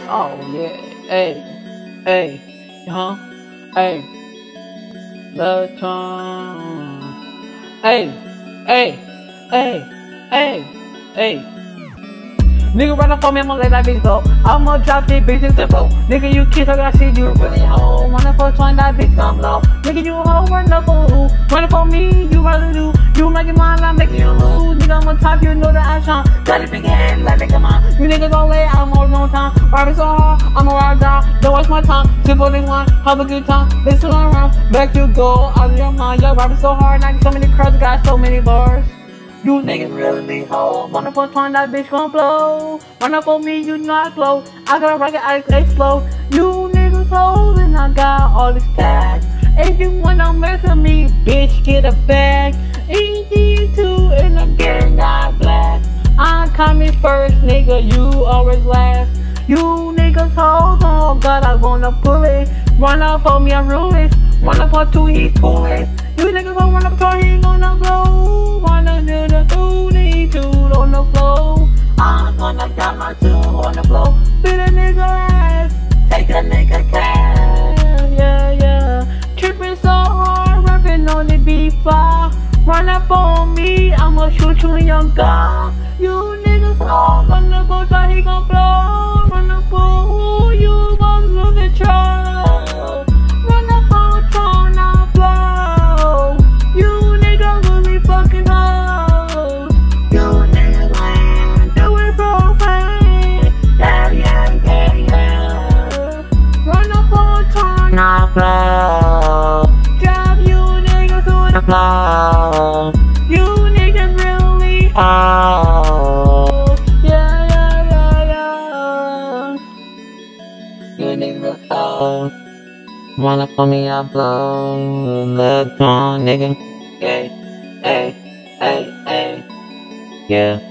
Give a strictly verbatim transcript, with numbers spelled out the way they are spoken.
Oh yeah, hey, hey, huh, hey, the tongue, hey, hey, hey, hey, hey. Nigga run up on me, I'ma let that bitch go. I'ma drop this bitch in the flow. Nigga, you kiss, I got shit, you really hoe. Run up for twenty, that bitch come low. Nigga, you a hoe, run up for who? Run up on me, you rather do. You making mine, I'm making you lose. Nigga, I'm on top, you know the action. Got it big head, let it come on. You niggas gon' lay, I'm on no time. Rapping so hard, I'ma ride down. Don't waste my time, simple this one, have a good time. Listen around, back you go, out of your mind. Yo, rapping so hard, knocking so many curves, got so many bars. You niggas really be hoes. Run up on time, that bitch gon' blow. Run up on me, you know I glow. I got a rocket, I explode. You niggas hoes, and I got all this cash. If you wanna mess with me, bitch, get a bag. E D two in the gang, got blast. I'm coming first, nigga, you always last. You niggas hoes, oh god, I wanna pull it. Run up on me, I'm ruthless. Run up on two, he's coolest. You niggas gon' run up on, he ain't gonna blow. Wanna do the booty two on the floor. I'm gonna got my two on the floor. Beat a nigga ass, take a nigga cash. Yeah, yeah. Trippin' so hard, rapping on the beat fire. Run up on me, I'ma shoot you in your gun. You niggas all gonna go down, he gon' blow. Run up on who you gon' lose control. Flow. Drop you niggas to the floor. You niggas really oh. Yeah, yeah, yeah, yeah. You niggas really oh. Run up on me, I blow. Look on, nigga. Hey, hey, hey, hey. Yeah.